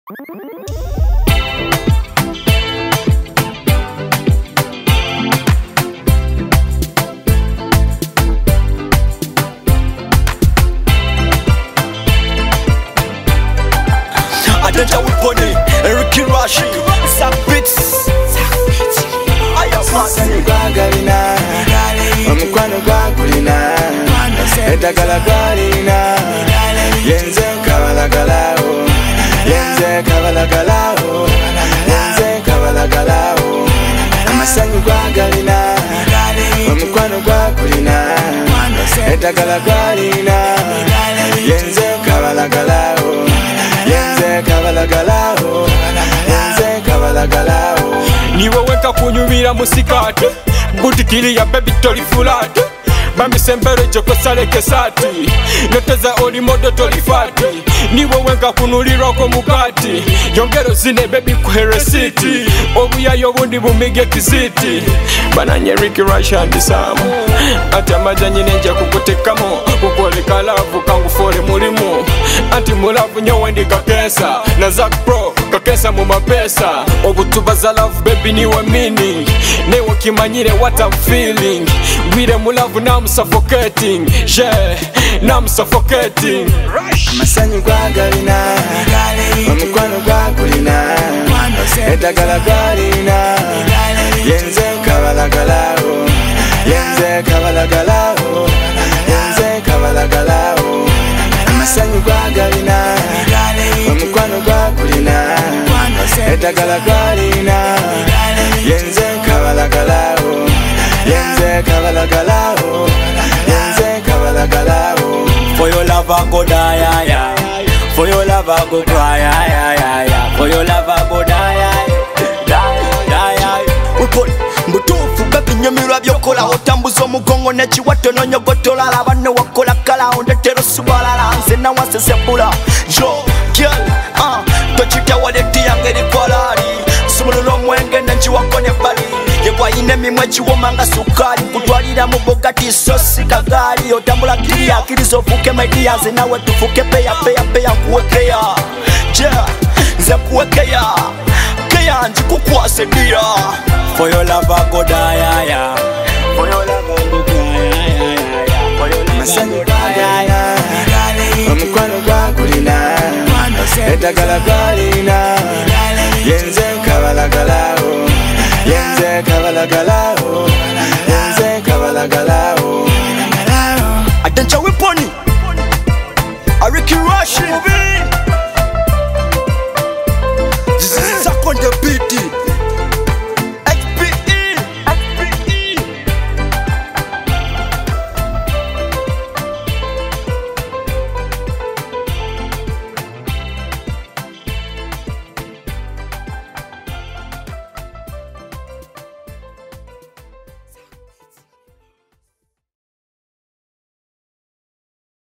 Adanja Wipone, Ricky Rashi, Sabits, Masani kwa galina, Omukwano kwa kulina, Edagala galina, Yenze kabalagalao, Yenze kabalagalao, Yenze kabalagalao. Masani kwa galina, Omukwano kwa kulina, Edagala galina, Yenze kabalagalao, Yenze kabalagalao, Yenze kabalagalao. Niwe wenka kunyumira musikate butikiri ya baby toli fulate Mami sembere joko sale kesati Noteza oli modo toli fati Niwe wenka kunulira ko mukati Yongero zine baby kuhere city Obuya yobundi bumige kiziti Bananye Ricky Rush and Samu Ati amajanye nenja kukutekamo Kukoleka lavu kangu fore mulimu Anti mulavu nyowendi kakesa Na Zack Pro kakesa mu mapesa Obutubaza love baby niwe meaning Newe kimanyire what I'm feeling Wire mulavu na I'm suffocating, yeah, now I'm suffocating. Masanyi kwa galina, Omukwano kwa kulina, Edagala galina, Yenze kabalagalao, Yenze kabalagalao, Yenze kabalagalao. Masanyi kwa galina, Omukwano kwa kulina, Edagala galina, Yenze kabalagalao, Yenze kabalagalao, Yenze kabalagalao. For your love I go die, yeah. For your love I go cry, yeah. For your love I go die. Mbutufu baby nyumirwa byokola otambuza omugongo nekiwato nonyogotola labanne wakola kala ondetero subalala nze nawasesebula yo girl tochita waleti yange likolali sumulula omwenge nenkiwako nebbali yegwayina emimwe ekiwoma nga sukali kutwalira mu bogati sosi kagali otambula kiriya akiriza ofuuke maidiya nze nawe tufuuke peya nkuwekeya nze nkuwekeya keya njikukwase diya. For your love I go die, yeah. For your love I go cry, yeah. For your love Masanyi kwa galina, Omukwano kwa kulina, Edagala galina, Yenze kabalagalao, Yenze kabalagalao.